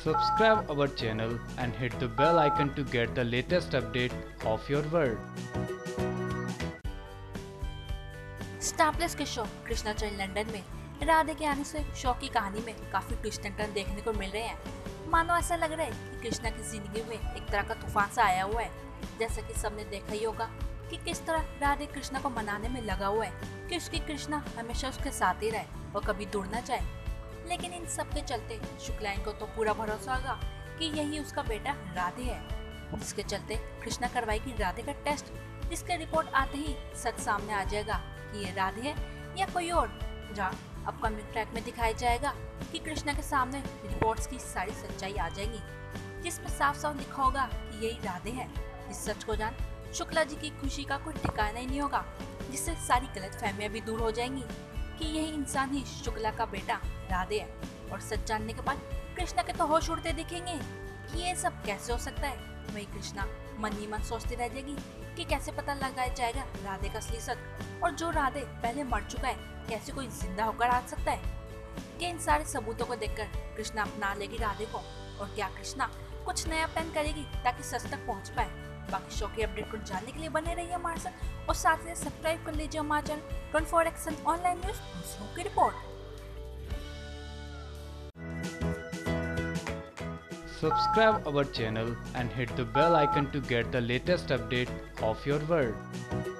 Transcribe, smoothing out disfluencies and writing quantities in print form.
Subscribe our channel and hit the bell icon to get the latest update of your world. Star Plus के show Krishna चैन London में राधे के आने से show की कहानी में काफी ट्विस्ट एंड टर्न देखने को मिल रहे हैं। मानो ऐसा लग रहा है कि कृष्णा की जिंदगी में एक तरह का तूफान सा आया हुआ है। जैसा कि सबने देखा ही होगा कि किस तरह राधे कृष्णा को मनाने में लगा हुआ है कि उसकी कृष्णा हमेशा उसके साथ ही रहे और कभी दूर न जाए। लेकिन इन सब के चलते शुक्ला को तो पूरा भरोसा होगा कि यही उसका बेटा राधे है, जिसके चलते कृष्णा करवाएगी राधे का टेस्ट, जिसके रिपोर्ट आते ही सच सामने आ जाएगा कि ये राधे है या कोई और। जहाँ अपकमिंग ट्रैक में दिखाया जाएगा कि कृष्णा के सामने रिपोर्ट्स की सारी सच्चाई आ जाएगी, जिसमें साफ साफ लिखा होगा कि यही राधे है। इस सच को जान शुक्ला जी की खुशी का कोई ठिकाना ही नहीं होगा, जिससे सारी गलतफहमियां भी दूर हो जाएंगी कि यही इंसान ही शुक्ला का बेटा राधे है। और सच जानने के बाद कृष्णा के तो होश उड़ते दिखेंगे कि ये सब कैसे हो सकता है। वही कृष्णा मन ही मन सोचती रह जाएगी कि कैसे पता लगाया जाएगा राधे का असली सच, और जो राधे पहले मर चुका है कैसे कोई जिंदा होकर आ सकता है। कि इन सारे सबूतों को देखकर कृष्णा अपना लेगी राधे को, और क्या कृष्णा कुछ नया प्लान करेगी ताकि सच तक पहुंच पाए। बाकी शो की अपडेट को जानने के लिए बने रहिए हमारे साथ, और साथ ही सब्सक्राइब कर लीजिए हमारा चैनल 24x ऑनलाइन न्यूज की report. Subscribe our channel and hit the bell icon to get the latest update of your world.